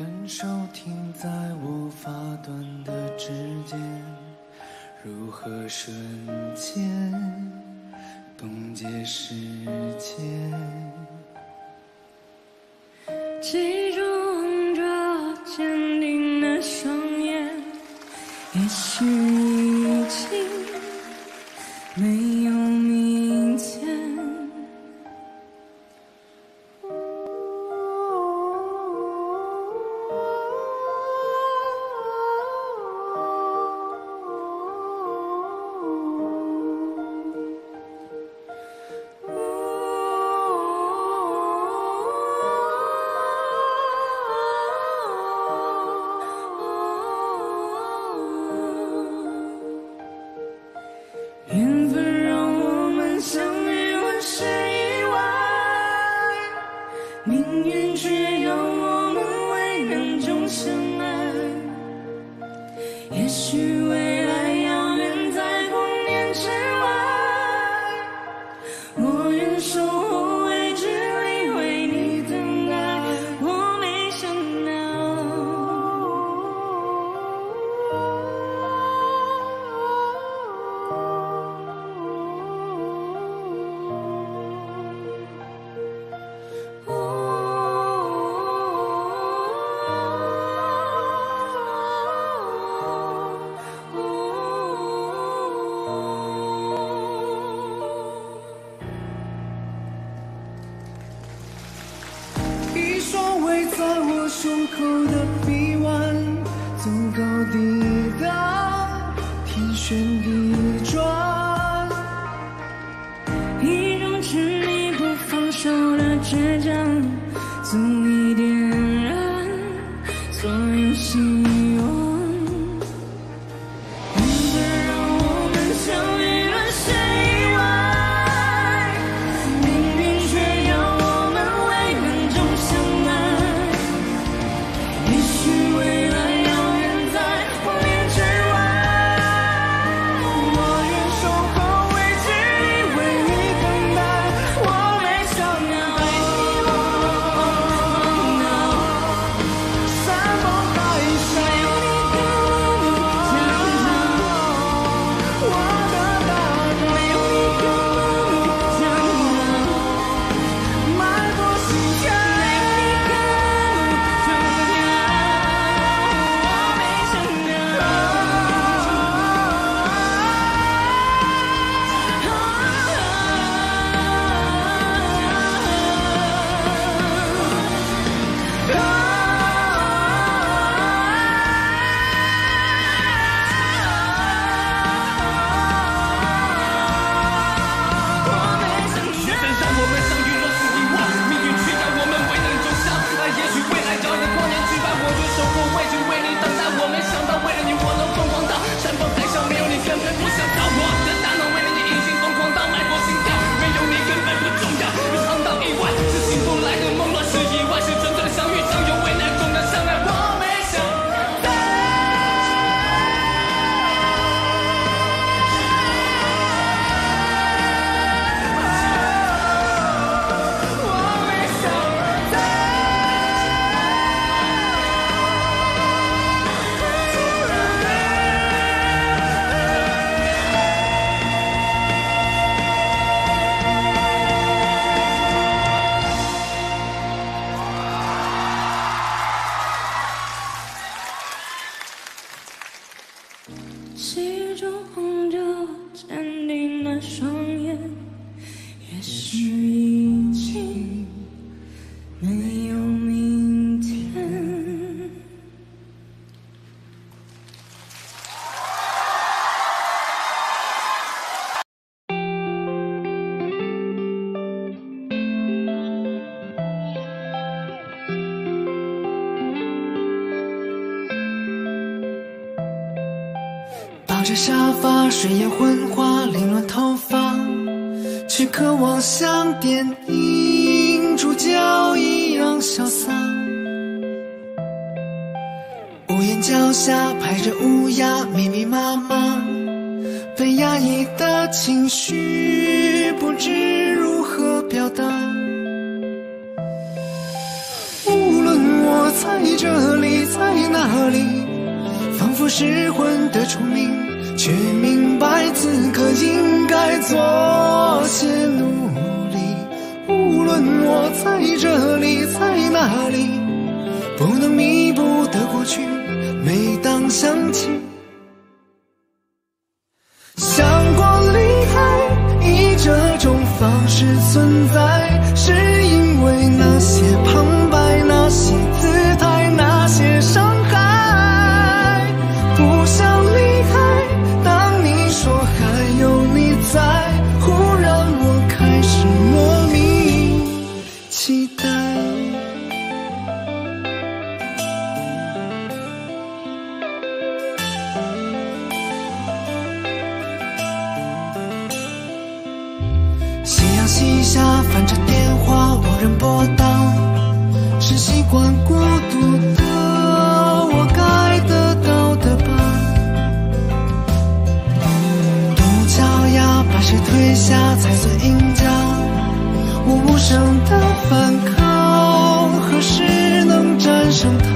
感受停在我发端的指尖，如何瞬间冻结时间？ 记住望着坚定的双眼，也许已经没有明天。缘分让我们相遇万事以外，命运却要我们为难中相爱。也许未来遥远在光年之外，我愿守候未知里为你等待。我没想一双围在我胸口的臂弯，走高低荡，天旋地转， 一种执迷不放手的倔强，足以点燃所有希望。缘分让我们相遇乱世以外，命运却要我们为难中相爱。也许未来遥远在光年之外，我愿守候未知里为你等待。我没想要为你忘掉山盟海誓， 没有你的路将我的答案， 没有你的路将迈过心跳。 没有你的路怎样？我没想缘分让我们相遇乱世以外，命运却要我们为难中相爱。也许未来遥远光年之外，我愿守候未知为你等待。我没想到为了你我能疯狂到山崩海啸，没有你根本不想到。我的大脑为了你已经疯狂到脉搏心跳，没有你根本不重要。有航道意外是幸福来的梦，乱世以外是真正的相遇，相拥为难中的相爱。我没想到。 记住望着坚定的双眼，也许已经没有明天。 抱着沙发，睡眼昏花，凌乱头发，却渴望像电影主角一样潇洒。屋檐脚下排着乌鸦，密密麻麻，被压抑的情绪不知如何表达。无论我在这里，在哪里？仿佛失魂的虫鸣，却明白此刻应该做些努力。无论我在这里，在哪里，不能弥补的过去，每当想起，想过离开，以这种方式存在，是因为那些旁白，那些姿态，那些伤害。不想离开，当你说还有你在，忽然我开始莫名期待。夕阳西下，翻着电话，无人拨打，是习惯孤独的我该得到的吧。独脚丫把谁推下才算赢家？我无声的反抗，何时能战胜它？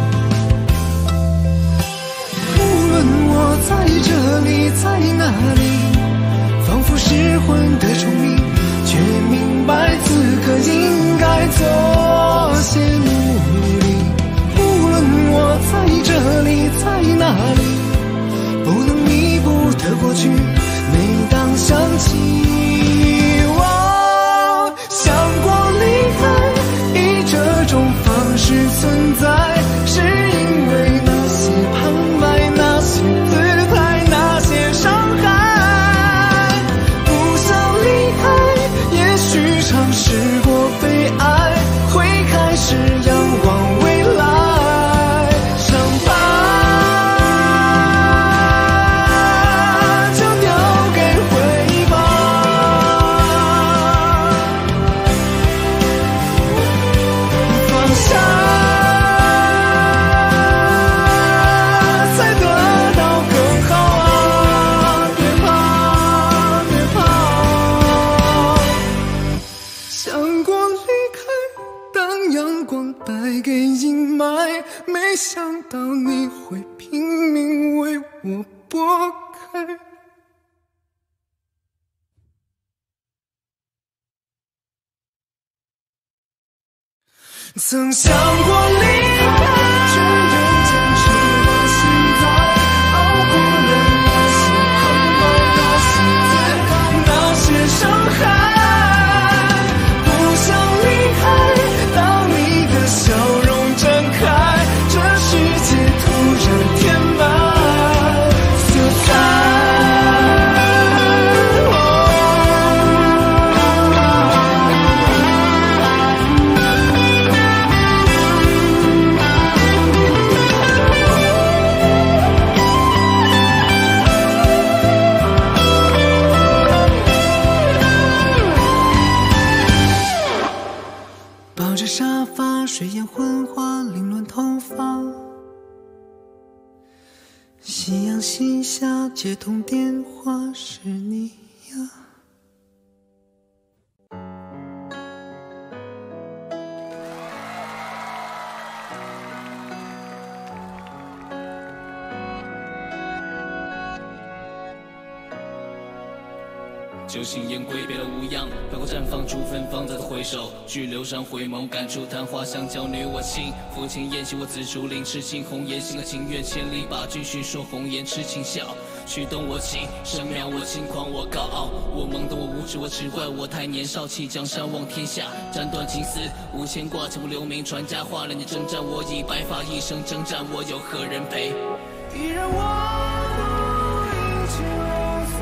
无论我在这里，在哪里，仿佛失魂的虫鸣，却明白此刻应该做些努力。无论我在这里，在哪里，不能弥补的过去，每当想起，我想过离开，以这种方式存在，是因为那些旁白，那些姿态，那些伤害。不想离开，也许尝试过被爱，会开始仰望未来，伤疤就丢给回忆吧。放下，才得到更好啊！别怕，别怕。想过离开，当阳光带给阴霾，没想到你会拼命为我拨开。曾想过离开，却仍坚持到现在，熬过了那些旁白，那些姿态，那些伤害。不想离开，当你的笑容绽开，这世界突然填满色彩。抱着沙发，睡眼昏花，凌乱头发。夕阳西下，接通电话，是你呀。 酒醒烟归，别了无恙，白花绽放出芬芳，再次回首，巨流上回眸，感触昙花香娇女我心。父亲宴席我紫竹林，痴情红颜，心甘情愿千里把君寻，说红颜痴情笑，驱动我情，神妙我轻狂，我高傲，我懵懂，我无知，我只怪我太年少，弃江山望天下，斩断情丝无牵挂，千古留名传佳话，两年征战，我已白发，一生征战，我有何人陪？ 依然我饮酒醉，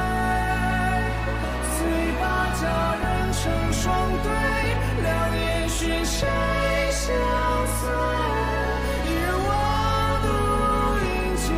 虽把佳人成双对，两眼寻谁相随？依然我独饮酒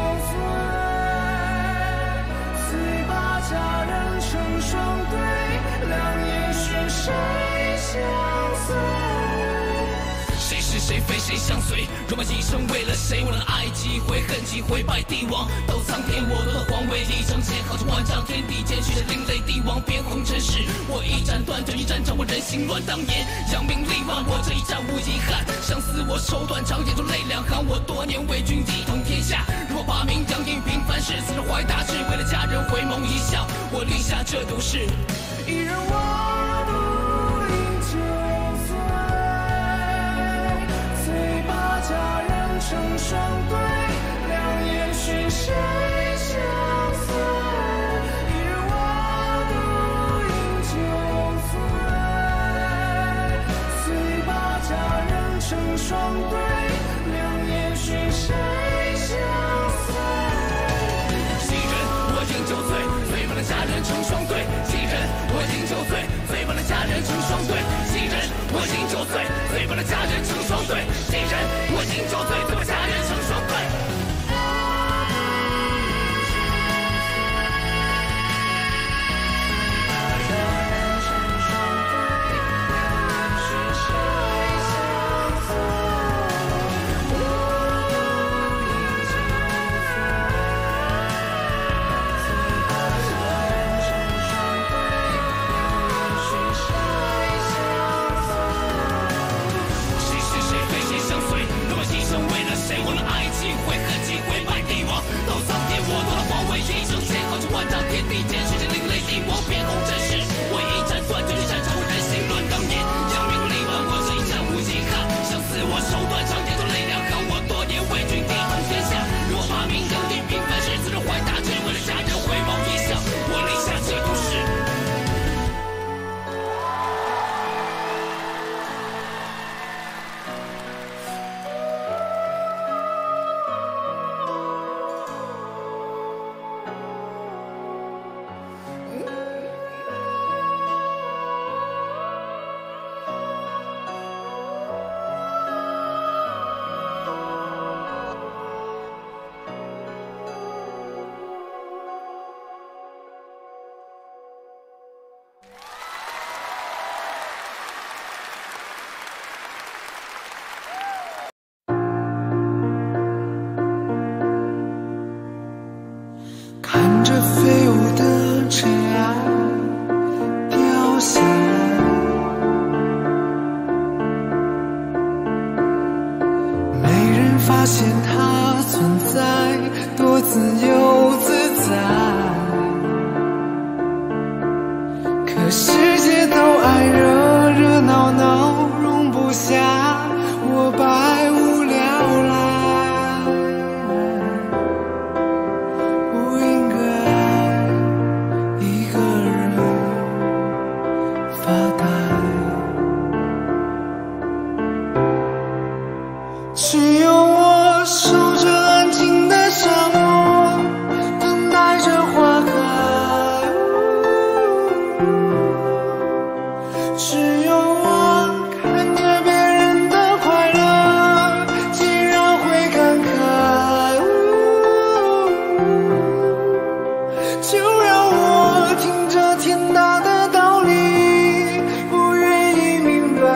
醉，虽把佳人成双对，两眼寻谁相随？ 谁是谁非谁相随？戎马一生为了谁？为了爱几回恨几回？拜帝王斗苍天，我夺了皇位，立正剑，号称万丈天地间，许下另类帝王，变红尘世。我一斩断，就一斩掌握人心乱。当年扬名立万，我这一战无遗憾。生死自我手段，长剑出泪两行。我多年为君一统天下，若把名将定平凡事，死人怀大志，为了家人回眸一笑，我立下这毒誓。 一人我独饮酒醉，醉把佳人成双对，两眼寻谁相随？一人我独饮酒醉，醉把佳人成双对，两眼寻谁相随？ 几人我饮酒醉，醉把那佳人成双对。几人我饮酒醉，醉把那佳人成双对。几人我饮酒醉，醉把那佳人成双对。几人我饮酒醉，醉把佳人成双对。 看着飞舞的尘埃掉下来，没人发现它存在，多自由自在。可世界都爱热热闹闹，容不下我百无聊赖。只有我守着安静的沙漠，等待着花开。只有我看着别人的快乐，竟然会感慨。就让我听着天大的道理，不愿意明白。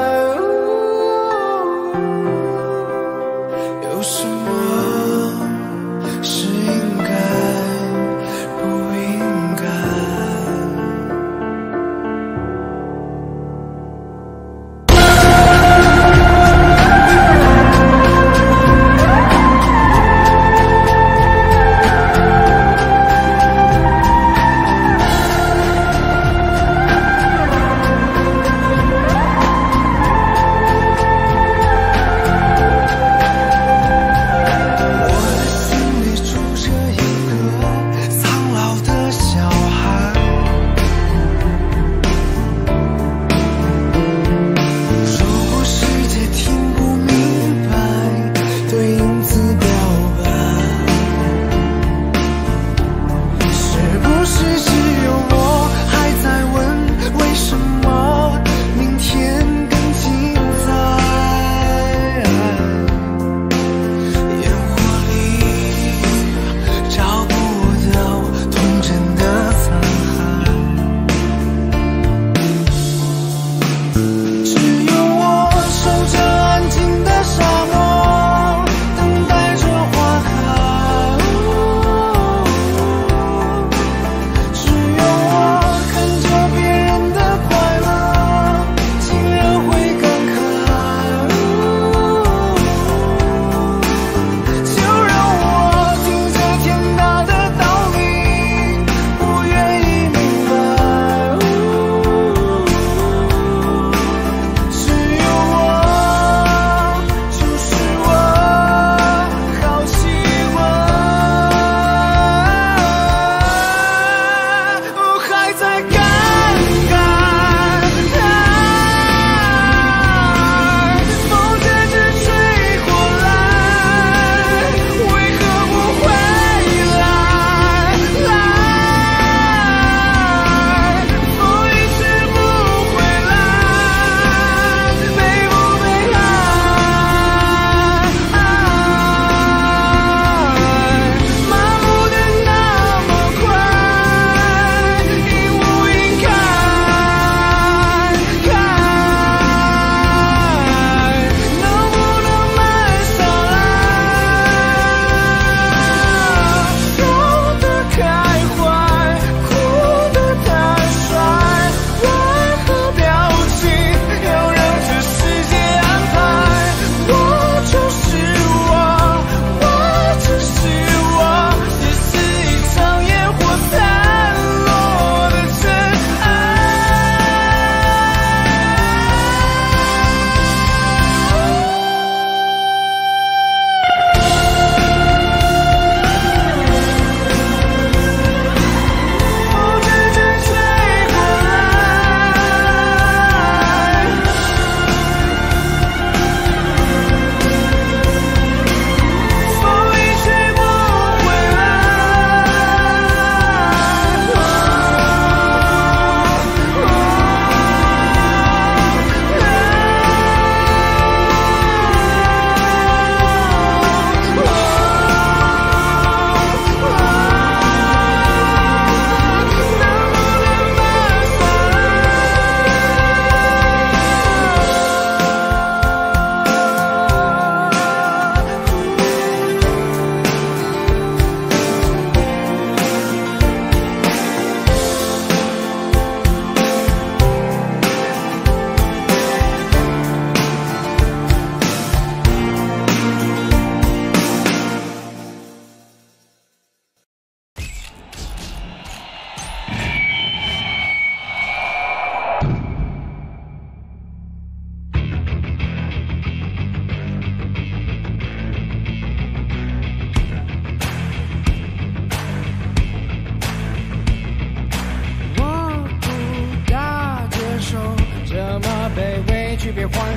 有什么是应该，不应该？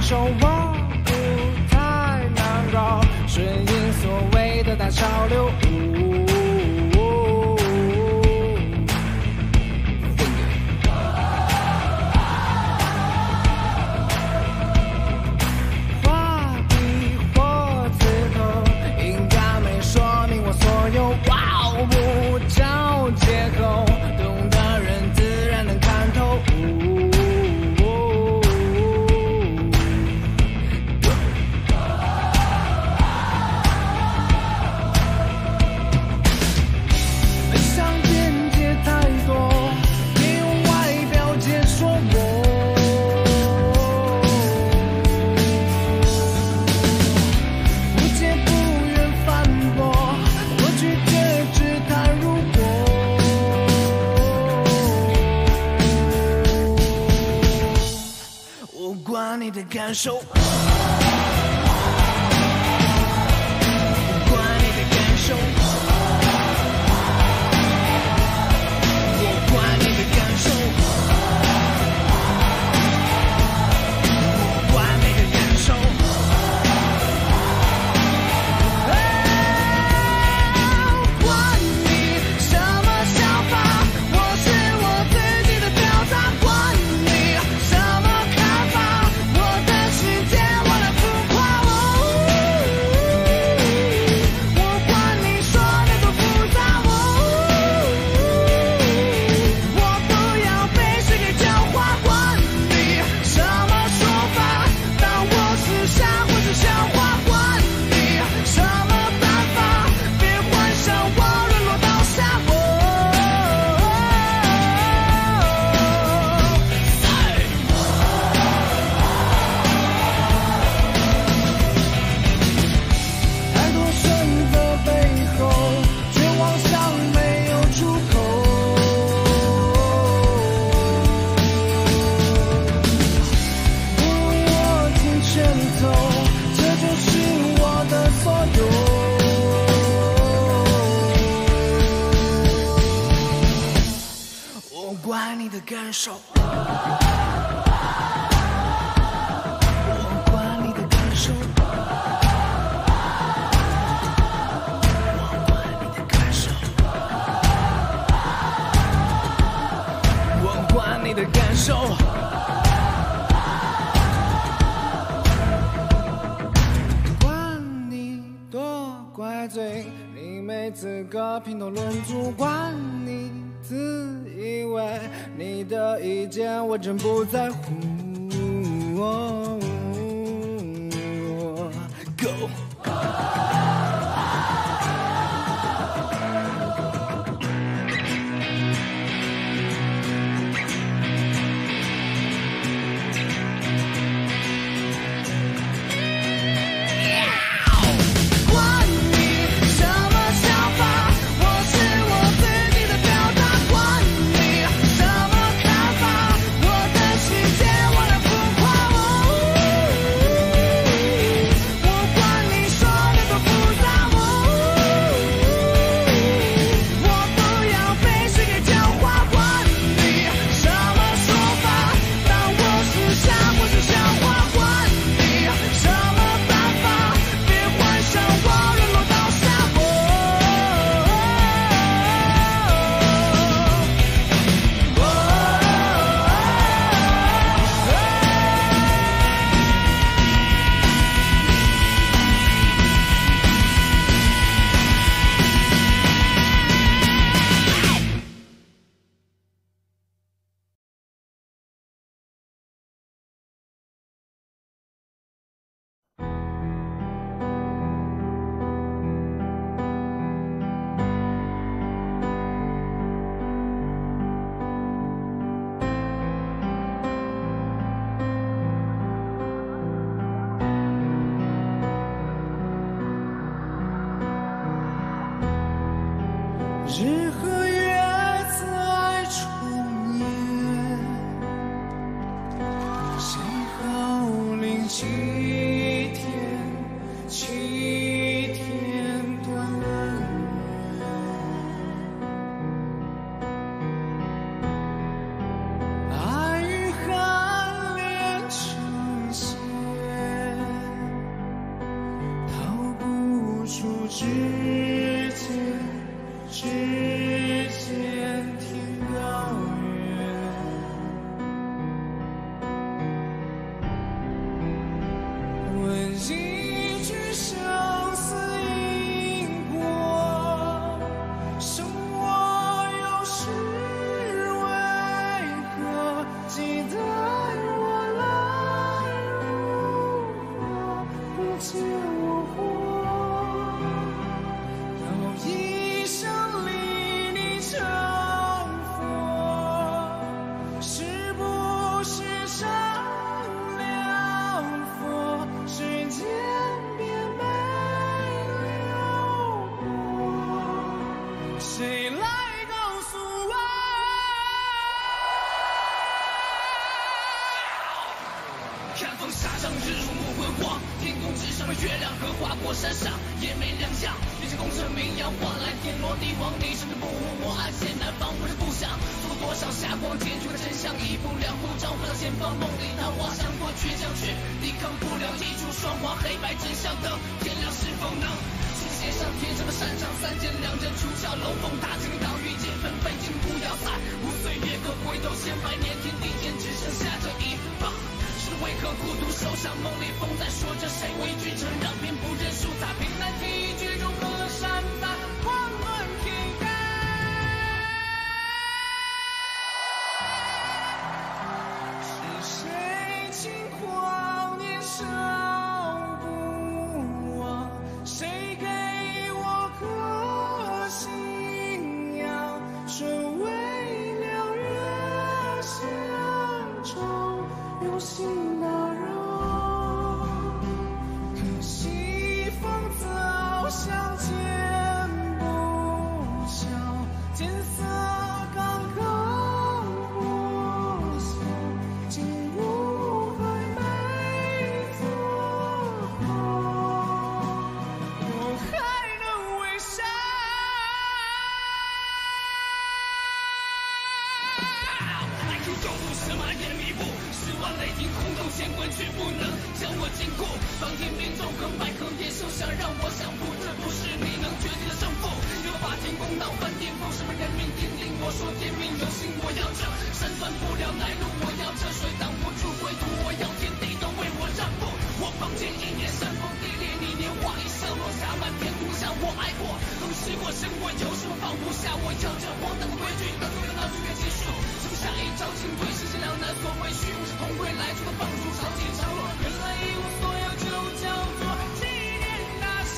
受，我不太难搞，顺应所谓的大潮流。画笔或字头，应该没说明我所有，哇，不找借口，懂的人自然能看透。你的感受，不管你的感受，我管你的感受，我管你的感受。管你什么想法，我是我自己的表达。管你什么看法，世界我来浮夸，我管你说的多复杂，我不要被世界教化。管你什么说法，当我是傻或是笑话。管你什么办法，别幻想我沦落到沙漠。管你的感受，我管你的感受，我管你的感受，我管你的感受。管你多怪罪，你没资格评头论足。管你自以为你的意见我真不在乎。Go。日和月再重演，谁号令7天，7天断了缘，爱与寒连成线。 之间天高远，问一句生死因果，生我有时为何期待我来如何不见我活？一生离你成佛，是不是善良佛？时间便没留过，谁来告诉我？ 看风沙上日出暮昏黄，天空之上的月亮和划过山上也没两样。一切功成名扬，换来天罗地网，你甚至不无我爱险难防，我是不想做过多少霞光，结局的真相一步两步召回到前方，梦里桃花闪过倔强，却抵抗不了一出双黄黑白真相等，天亮是否能书写上天上的擅长三剑两刃出鞘，龙凤大惊岛屿皆分北京不要散，无岁月可回头千百年，天地间只剩下这一把。是为何孤独受伤？梦里风在说着谁为君臣让偏不认输，他凭栏听一句中和善把狂乱替代。 是谁轻狂年少不忘？谁给我颗信仰？纯为了人乡愁。有心打扰，可惜风早相见不巧，天色刚刚破晓，景物还没做好，我还能微笑。 爱哭救不什么也弥补，十万雷霆轰动乾坤，却不能将我禁锢。方天命中横百合野兽想让我降服，这不是你能决定的胜负。有法天公道翻颠覆，什么人命天定？我说天命有心，我要这山断不了来路，我要这水挡不住归途，我要天地都为我让步。我放剑一念山崩地裂，你年华一笑落下满天空下，我爱过，都试过胜过，有什么放不下？我要这荒唐的规矩，到永远到永远结束。剩下一朝清退，世间两难所谓虚无，是同归来处的放逐，潮起潮落，人来一无所有，就叫做纪念大山。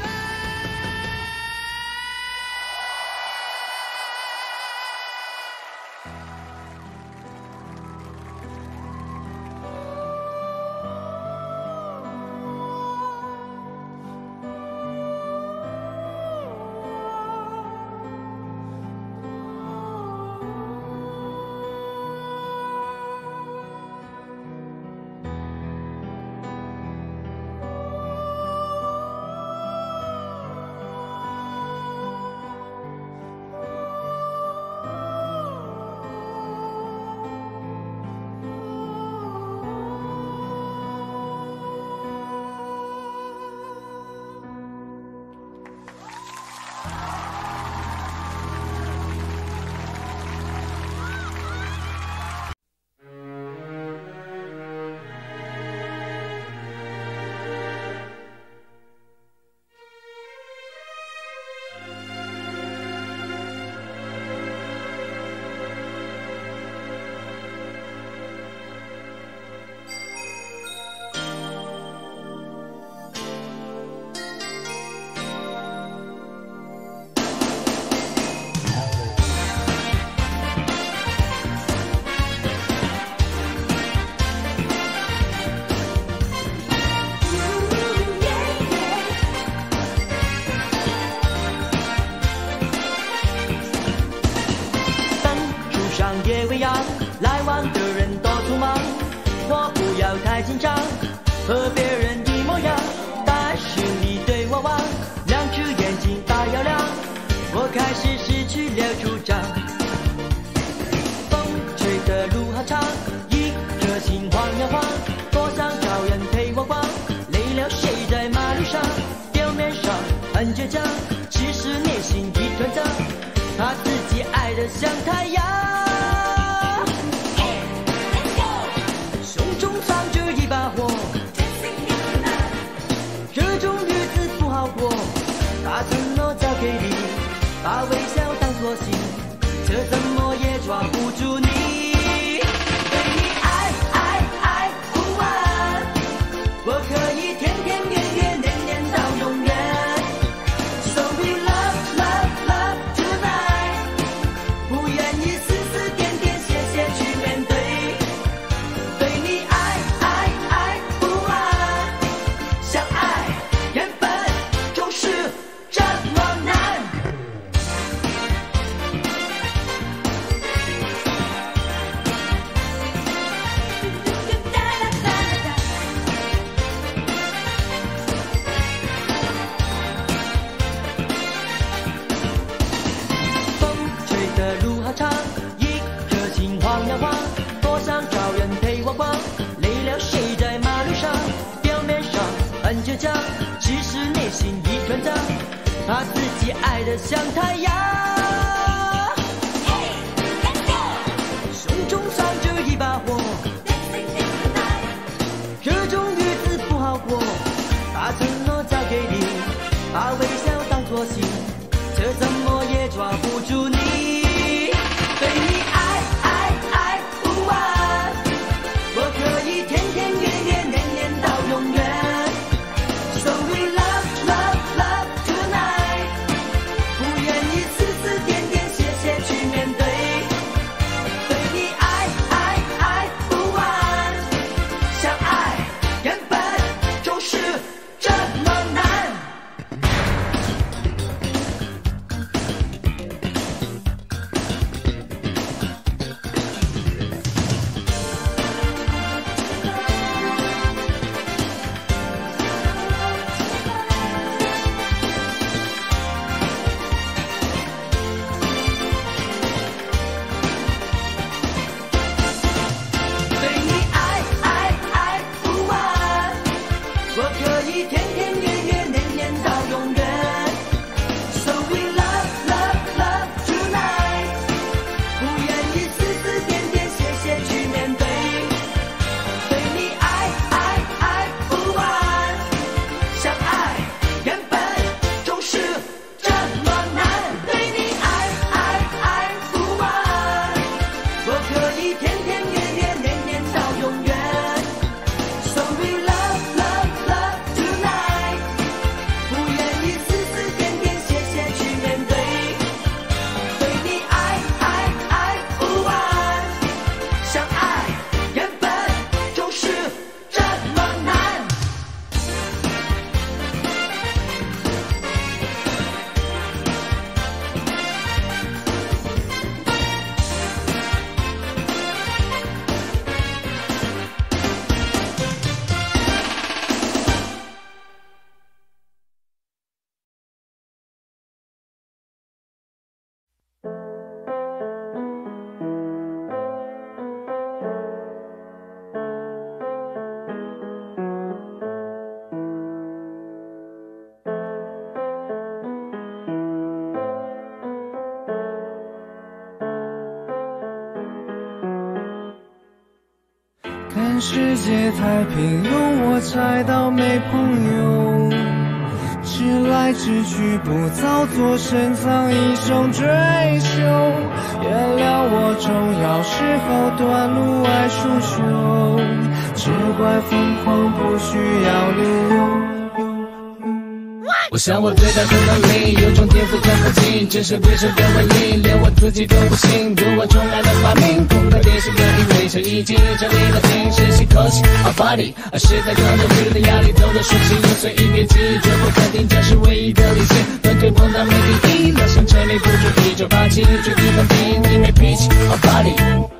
很倔强，其实内心一团糟，他自己爱得像太阳。胸中藏着一把火，这种日子不好过。他承诺交给你，把微笑当作信，这怎么也抓不住你。对你爱爱爱不完，我可以天天月月年年到永远。So we love love love tonight， 不愿意丝丝点点谢谢去面对。对你爱爱爱不完，相爱原本就是这么难。风吹的路好长，一颗心晃呀晃，多想找人陪我逛，累了睡在马路上，表面上很倔强，其实内心一团糟，他自己爱得像太阳。胸中藏着一把火，这种日子不好过，他承诺交给你，把微笑当作信，这怎么也抓不住你。对你爱爱爱不完，我可以天天月月年年到永远。So we love love love tonight， 不愿意丝丝点点谢谢去面对。对你爱爱爱不完，相爱原本就是这么难。对你爱爱爱不完，我可以天天月月年年到永远。So we love love love tonight， 不愿意丝丝点点谢谢去面对。对你爱爱爱不完，相爱原本就是这么难。对你爱爱爱不完，我可以天天月月年年到永远。So we love love love tonight， 不愿意丝丝点点谢谢去面对。对你爱爱爱不完，相爱原本就是这么难。 看世界太平庸，我猜到没朋友，直来直去不造作，深藏一生追求。原谅我重要时候短路爱出糗，只怪疯狂不需要理由。 我想我对他的能力有种天赋在附近，只是对手的威力连我自己都不信。如果重来的发明，空的电视可以围成一景，这里的景是吸口气 our body， 而是在抗着别人的压力，走的顺心，有随意别急，绝不肯定这是唯一的理性。短腿碰到没第一，那想沉迷不住一九八七，绝地放平，因为脾气 our body。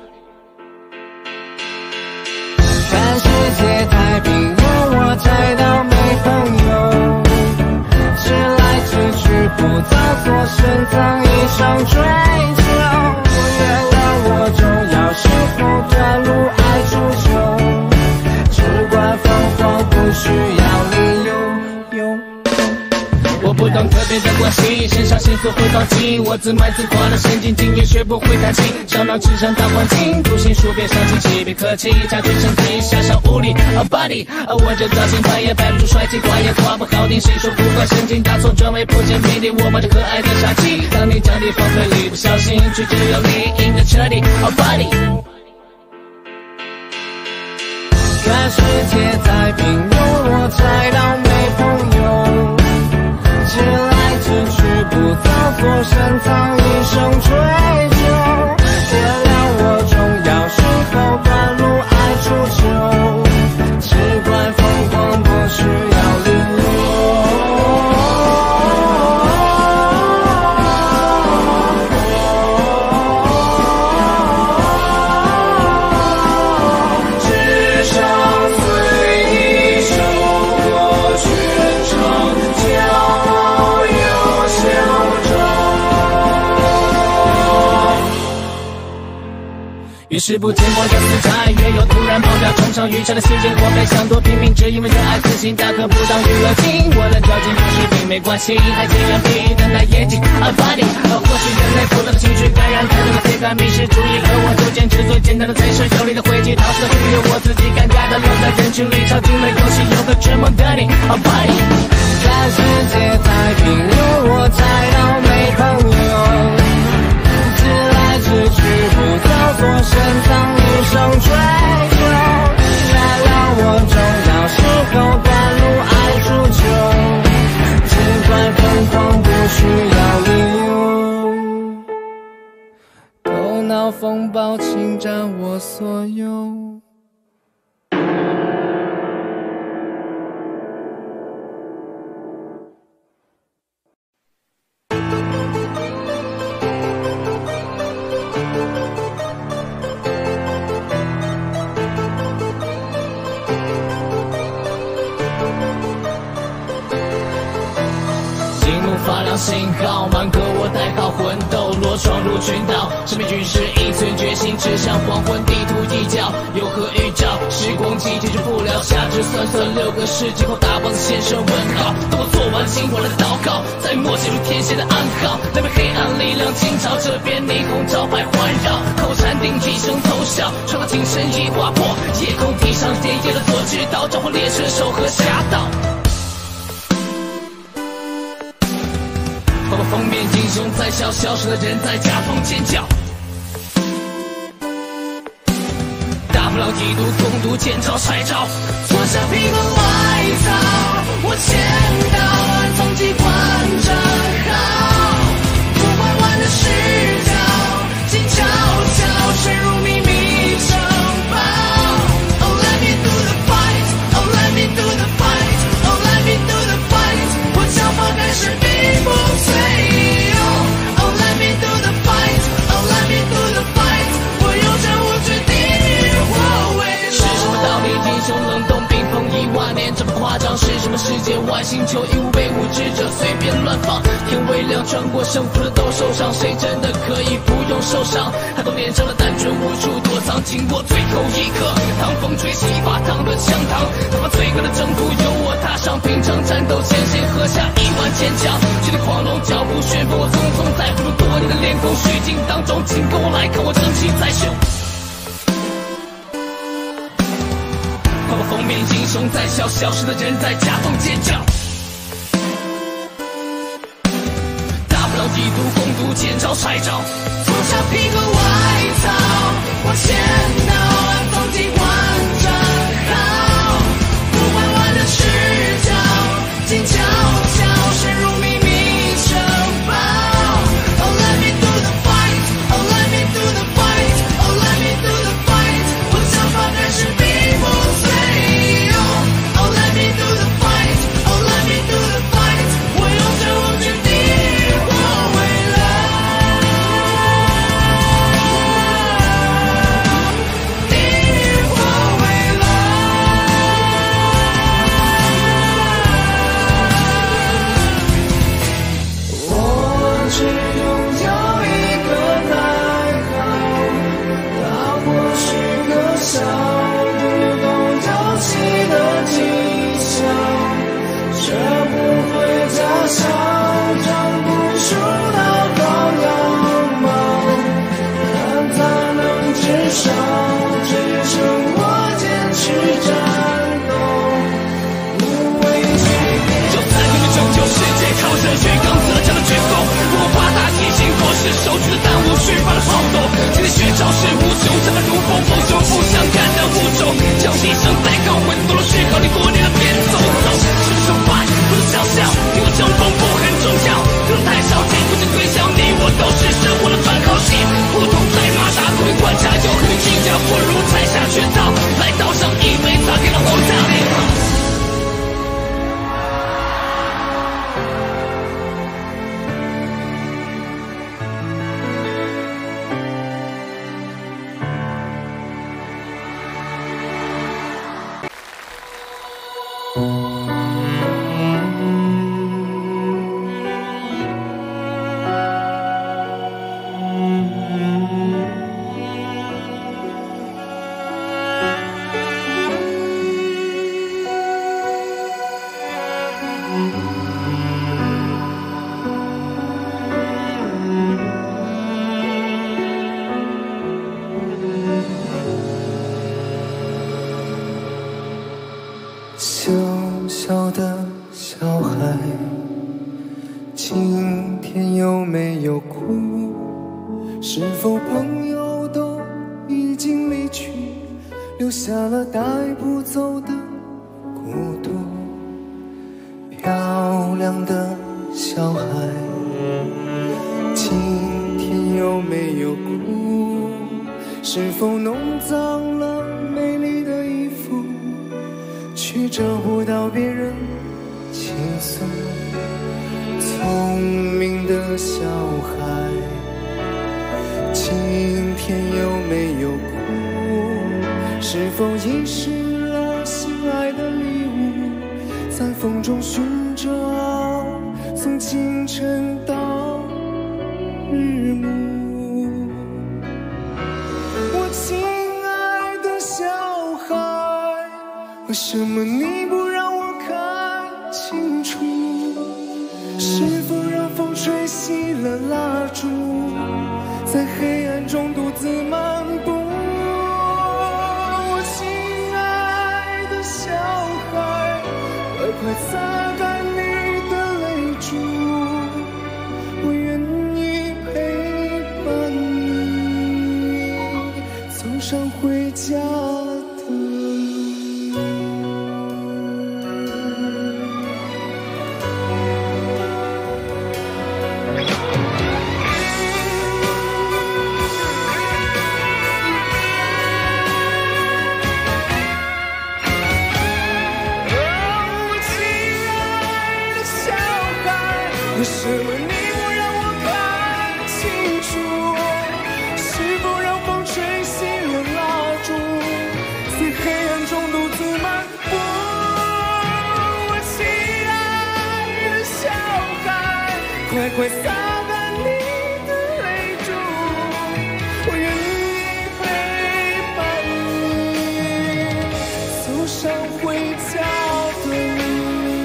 看世界太平庸，我猜到没朋友，直来直去不造作，深藏一生追求。原谅我重要时候短路爱出糗，只怪疯狂不需要理由。我不懂特别的关系，身上线索会放弃，我自卖自夸的神经经也学不会弹琴，上脑纸上大环境，图形书边上清晰，别客气，差距成绩，下上无力。Body， 我这造型摆也摆不出帅气，夸也夸不好听，谁说不会神经大错专为破解谜底，我把这可爱的杀气，当你降低放飞力，不小心举止有力，赢得彻底。Body， 看世界太平庸，我才当没朋友，直来直去不造作，深藏一生追求，原谅我重要是否短路爱出糗，只怪疯狂不需要理由。 越是不见我的死宅，越有突然爆掉冲上雨下的细节，我没想多拼命，只因为热爱自信，大可不当娱乐镜。我的条件不是并没关系，还尽量闭的那眼睛。Body， 或许人类不同的情绪感染太多的非感迷失主义，而我就坚持最简单的才是有力的回击，搪塞只有我自己尴尬的留在人群里，超进了游戏，有个追梦的你。Body， 看世界太平庸，我才当没朋友。直来直去不造作，深藏一生追求，原谅我重要时候短路爱出糗，只怪疯狂不需要理由，头脑风暴侵占我所有。 发亮信号，满格我代号魂斗罗闯入群岛，神秘军师一寸决心，指向黄昏地图一角，有何预兆？时光机解决不了，下肢酸涩6个世纪后，大 boss 现身问号。当我做完尽管的祷告，在默写入天线的暗号，那边黑暗力量惊潮，这边霓虹招牌环绕，口禅定几声偷笑，穿到精神已划破夜空，地上烈焰的所知道，召唤猎神手和侠盗。封面英雄在笑，消失的人在夹缝尖叫，大不了一度攻读剑招拆招， 脱下皮革外套，我签到暗藏机关账号，不拐弯的视角，静悄悄深入秘密城堡。Oh let me do the fight, oh let me do the fight, oh let me do the fight， 我将放开是并不脆。是什么世界外星球，义无被无知者随便乱放，天微亮穿过胜负的斗兽上，谁真的可以不用受伤？太多脸上的单纯无处躲藏，经过最后一刻，当风吹起发烫的枪膛，他把最高的征途由我踏上，平常战斗前先喝下1碗坚强，气得狂龙脚步旋风，我匆匆在不如多年的脸孔虚惊当中，请跟我来看我争气在手。封面英雄在笑，消失的人在夹缝尖叫，大不了一度攻读剑招拆招，脱下皮革外套，我签到暗藏机关账号，不拐弯的视角，静悄悄深入秘密城堡。Oh let me do the fight, oh let me do the fight, oh let me do the fight， 我将放开是并不脆。Oh let me do the fight, oh let me do the fight， 我用这无惧敌我未来。 今天有没有哭？是否朋友都已经离去，留下了带不走的孤独？漂亮的小孩，今天有没有哭？是否弄脏了美丽的衣服，却找不到别人倾诉？聪明的小孩，今天有没有哭？是否遗失了心爱的礼物，在风中寻找，从清晨到日暮。我亲爱的小孩，为什么你不让我看清楚？是否让风吹熄了蜡烛，在黑暗中独自漫步？我亲爱的小孩，快快擦干你的泪珠，我愿意陪伴你走上回家的路。为什么你不让我看清楚？是否让风吹熄了蜡烛，在黑暗中独自漫步？我亲爱的小孩，快快擦干你的泪珠，我愿意陪伴你走上回家的路。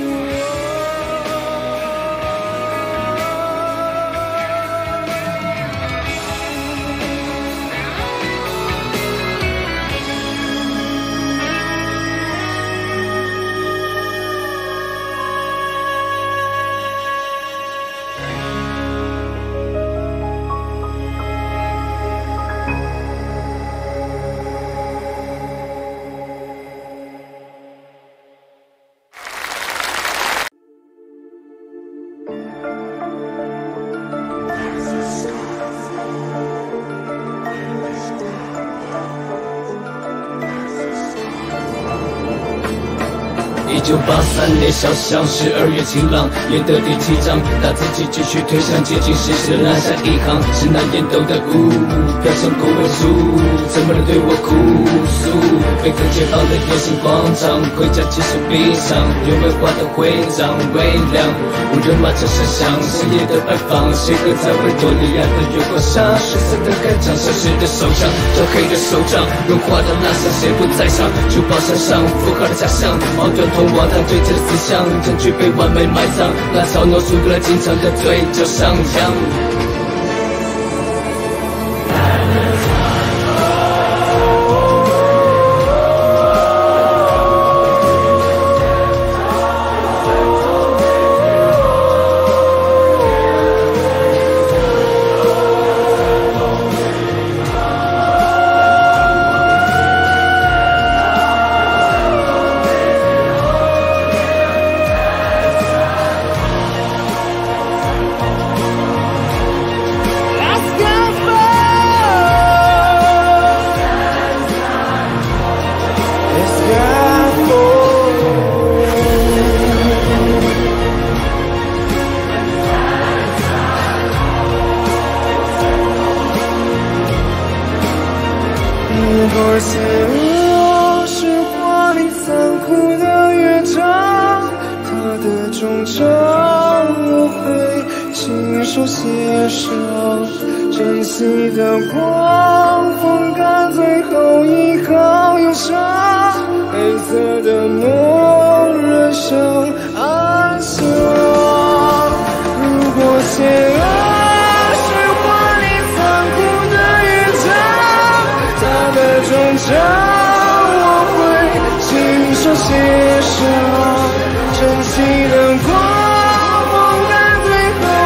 1983年小巷12月晴朗，演的第7章，他自己继续推向接近事实，拿下一行，是那烟斗的鼓，飘向国文书，怎么能对我哭诉？贝克街坊的夜行广场，回家即使闭上，原文化的徽章微亮，无人马车声响，深夜的拜访，谁搁在维多利亚的月光下，血色的盖章，消失的手掌，焦黑的手掌，融化的蜡像，谁不在场？珠宝山上，符号的假象，矛盾通往他对着思想，证据被完美埋葬，那草挪出了经常的嘴角上扬。 多邪恶是华丽残酷的乐章，它的终章我会亲手写上，珍惜的光，风干最后一行忧伤，黑色的梦，人生安详。如果邪恶是华丽残酷的乐章，它的终章我会亲手写上，珍惜的光，风干最后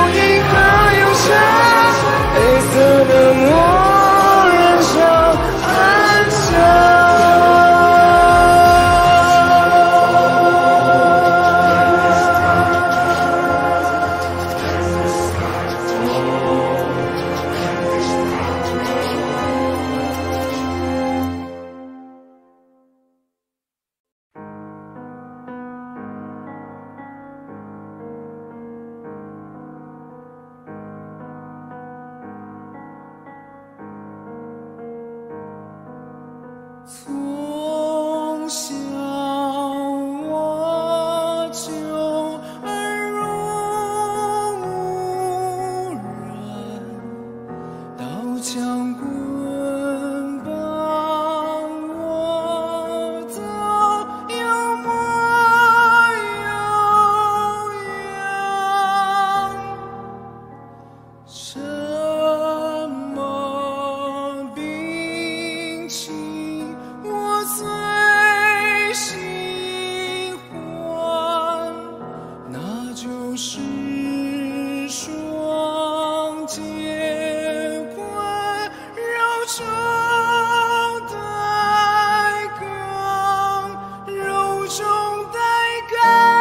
从小我就耳濡目染，刀枪棍棒我都有模有样，什么兵器我最喜欢，那就是双截棍，肉中带钢，肉中带钢。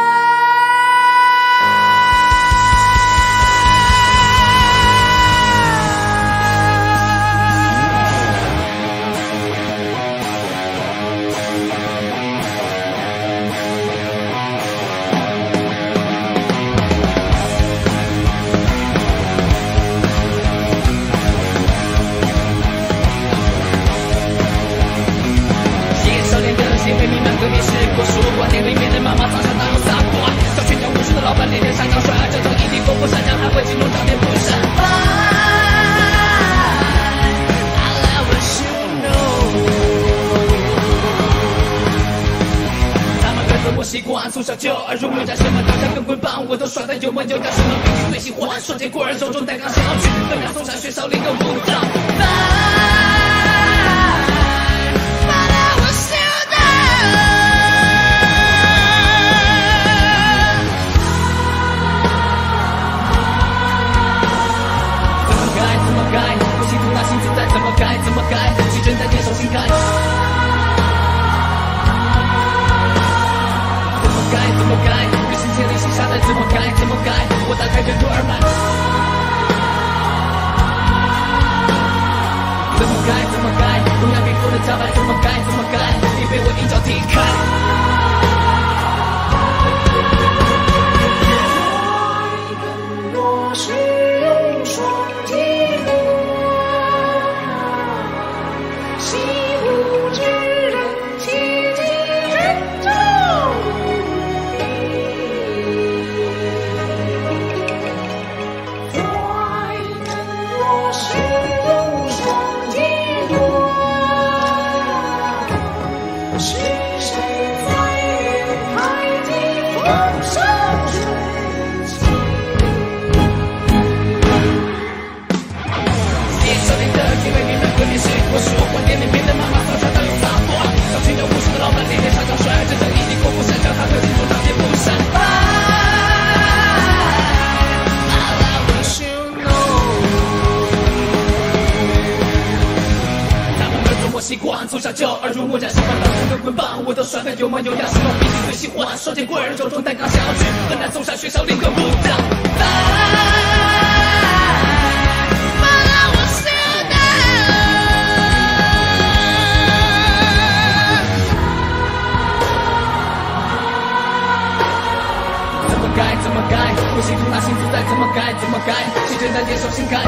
少年的心被弥漫革命时过，是我观点里面的妈妈早上哪有撒泼，小拳脚无数的老板天天上岗帅，这种一定功夫上将还会进入早点不闪。他们跟着我习惯，从小就耳濡目染，什么刀枪跟棍棒我都耍得有模有样，什么兵器最喜欢，双截棍手中带钢，想要去分两松山学少林跟武当。怎么改？怎么改？气正在接受新改。怎么改？怎么改？日新千里新沙袋。怎么改？怎么改？我打开任督二脉。怎么改？怎么改？同样被迫的加白。怎么改？怎么改？你被我一脚踢开。 若是用双截习武之人，其己人中在等我是用双截棍，是谁在云海的风上吹起？ 少年的体会，明白革命是我是我观点里面的妈妈早上哪有撒泼，小拳脚无数的老板天天上岗帅，这种一定功夫上将还会进入早点不闪。我习惯从小就耳濡目染，什么刀枪跟棍棒我都耍得有模有样，什么兵器最喜欢，双截棍手中带钢，想要去河南嵩山学少林跟武当。怎么改？怎么改？我心中那心自在，怎么改？怎么改？气正在接受新改。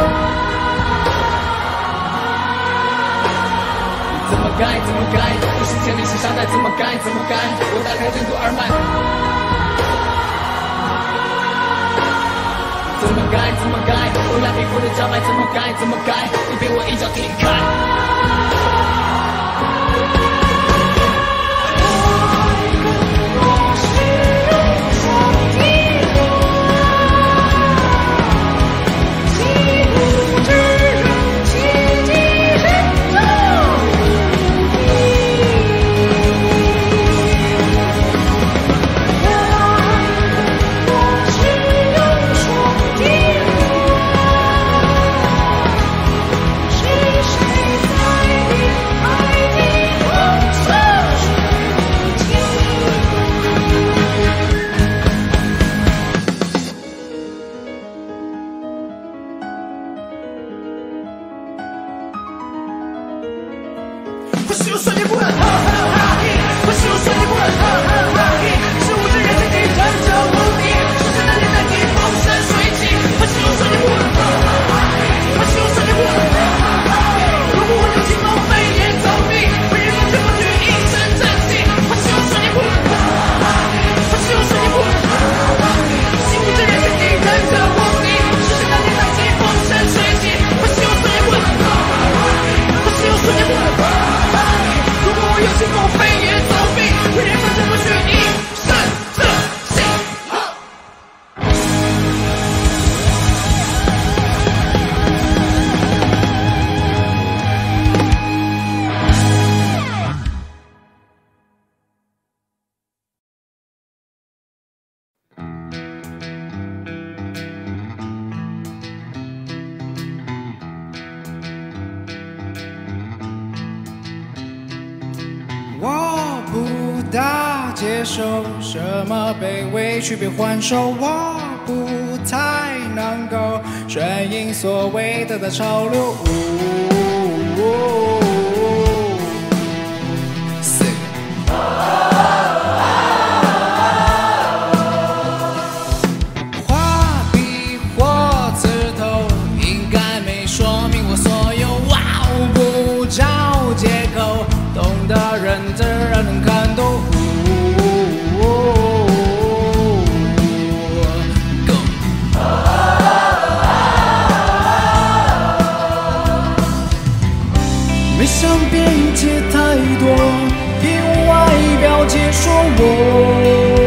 怎么改？怎么改？日新千里新沙袋。怎么改？怎么改？我打开任督二脉。怎么改？怎么改？同样被迫的加白。怎么改？怎么改？你被我一脚踢开。 是谁在接受，什么被委屈被还手，我不太能够顺应所谓的潮流。画笔或刺头，应该没说明我所有，不找借口，懂的人自然能看懂。没想辩解太多，以外表接说我。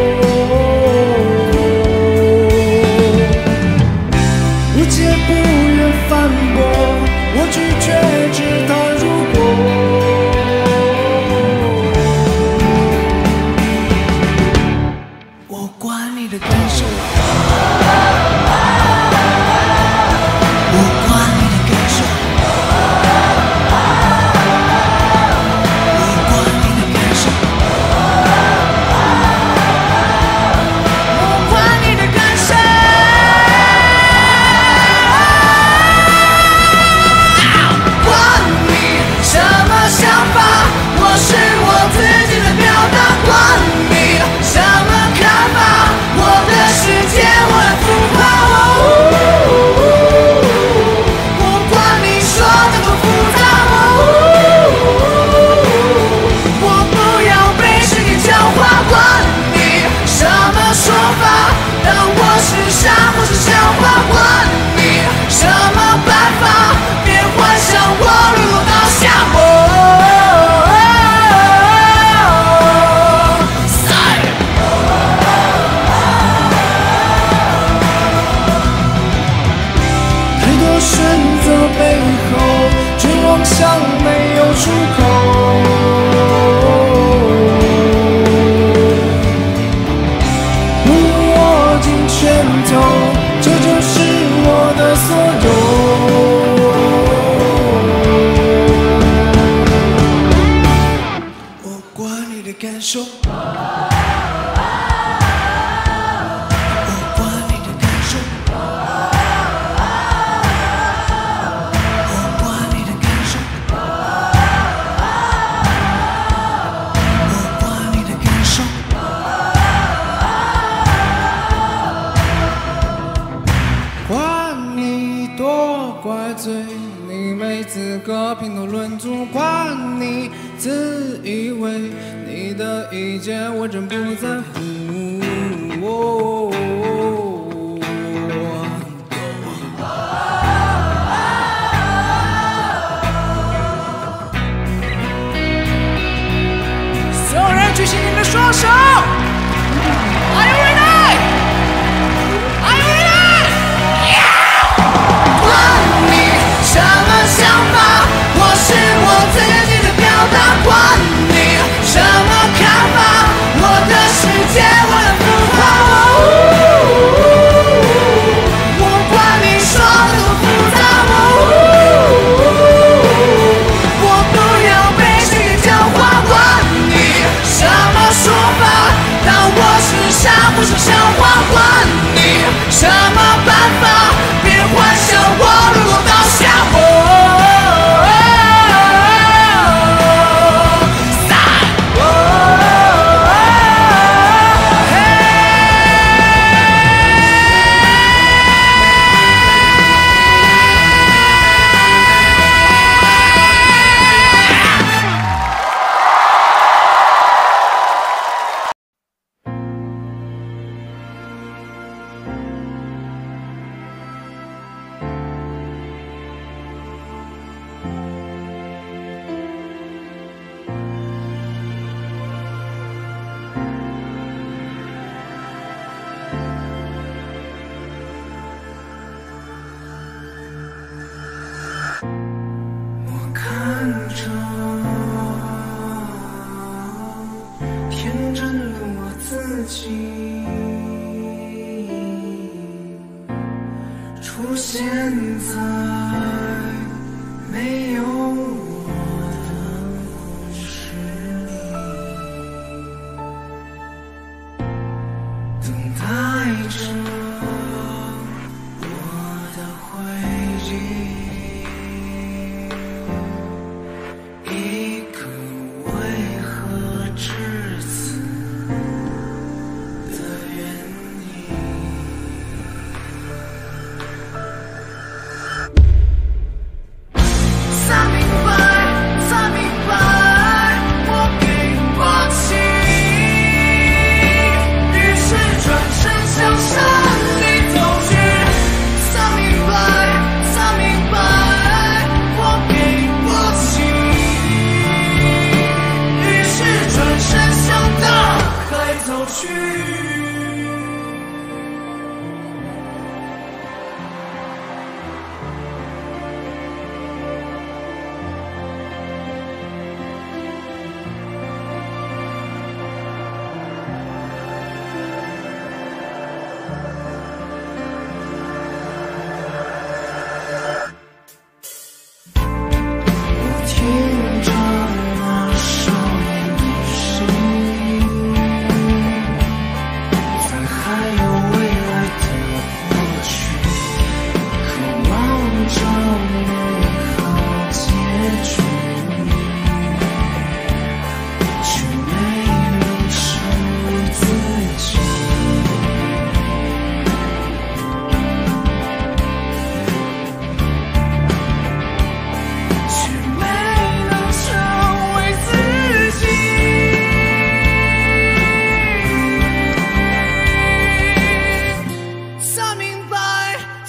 无解不愿反驳，我拒绝知他如果。我管你的感受，我管你的感受。像没有出口，握紧拳头，这就是我的所有。我管你的感受。怪罪你没资格评头论足，管你自以为你的意见我真不在乎。所有人举起你的双手。Are you ready? Are you ready? Yeah! 什么想法？我是我自己的表达。管你什么看法？我的世界，我的浮华。我管你说的多复杂。我不要被谁给教化。管你什么说法？当我是傻或是笑话。管你什么办法？别幻想我沦落到下坡。出现在没有我的故事里。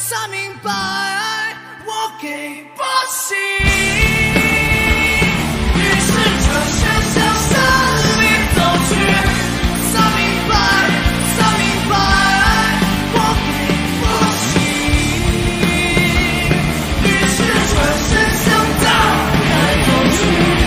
才明白我给不起。于是转身向山里走去，才明白，才明白我给不起。于是转身向大海走去。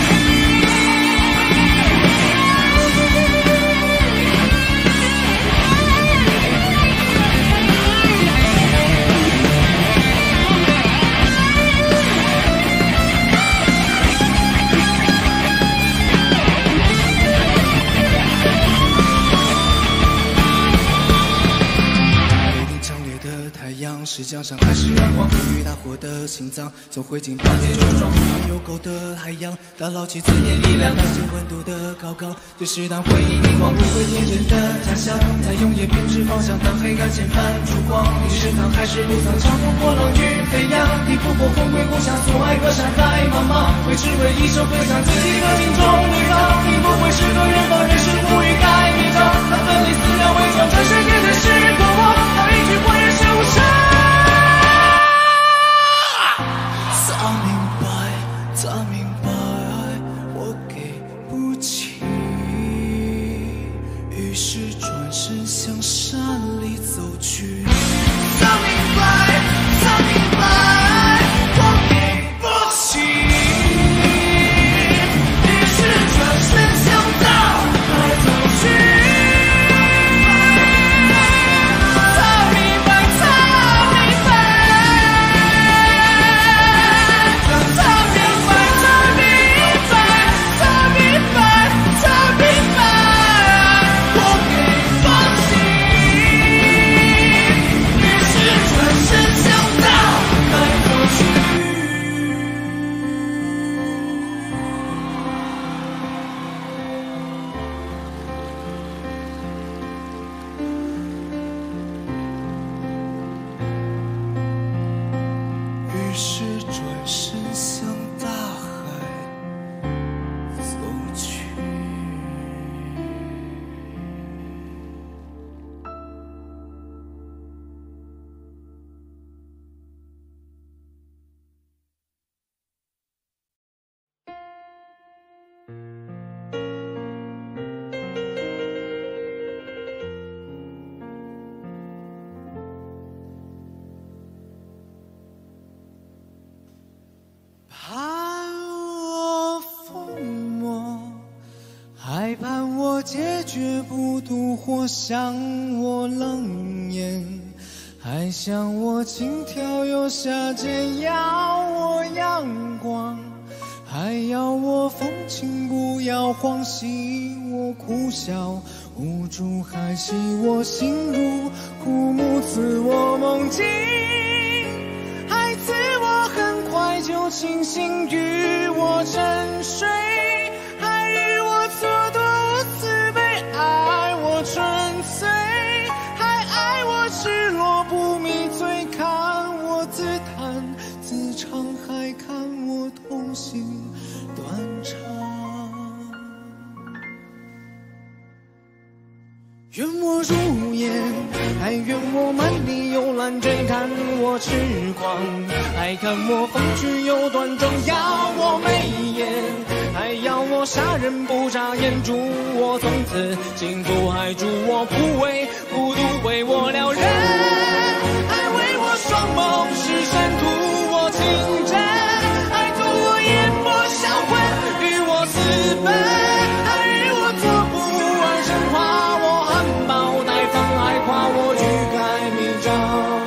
是江上还是阳光？风雨大火的心脏，从灰烬爆裂中撞上有狗的海洋，打捞起自念力量，当前温度的高岗。这是当回忆凝望不会渐渐的残响，在永夜偏执方向，当黑暗前泛出光。你是沧海是不曾，长风波浪与飞扬，你扑火魂归故乡，所爱隔山海茫茫，为只为一首分享自己的心中对抗。你不会是个远方，人世无语该迷障，那分离撕掉伪装，这世界的是渴望，那一句话也是无声。才明白，才明白，我给不起。于是转身向山里走去。才明白，才明白，我给不起。于是转身向大海走去。解决不渡或向我冷眼，还想我轻佻又下贱，要我阳光，还要我风情不要晃，戏我苦笑无助，还戏我心如枯木，赐我梦境，还赐我很快就清醒，与我沉睡，还与我蹉跎爱我纯粹，还爱我赤裸不迷醉，看我自弹自唱，还看我痛心断肠。愿我入眼，还愿我满地游览，追看我痴狂，还看我风趣又端庄，要我眉眼，还要我杀人不眨眼，祝我从此幸福，还祝我枯萎孤独，为我撩人，还为我双眸是深图我情真，还助我淹没销魂，与我私奔，还与我做不完神话，我含苞待放，还夸我欲盖弥彰。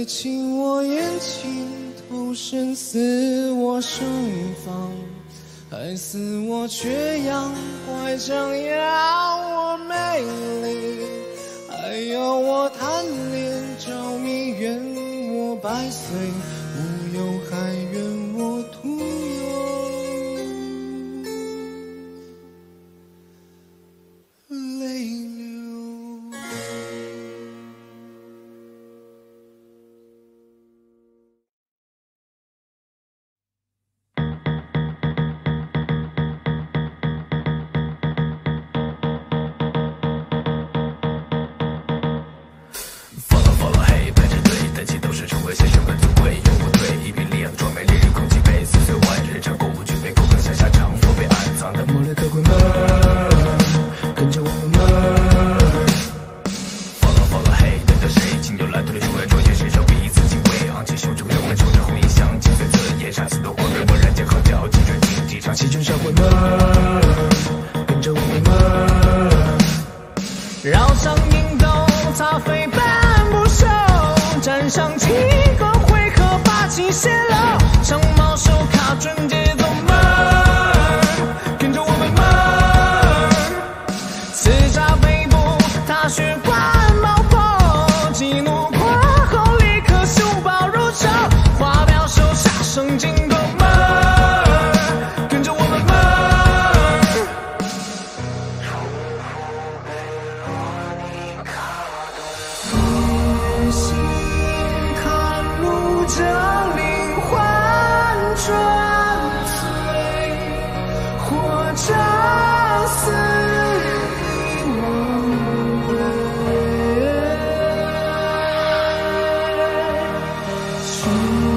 爱情我眼睛投身似我身旁，还似我缺氧，乖张要我美丽，还要我贪恋着迷，愿我百岁无忧，还愿我徒有泪流。 绕上银斗，擦飞半不休，站上几个回合，把情泄露。长矛手卡准节奏门，跟着我们门。刺扎背部，踏血管冒破，激怒过后立刻凶暴如仇。花表手下生进攻门，跟着我们门。这灵魂纯粹，或者肆意梦回。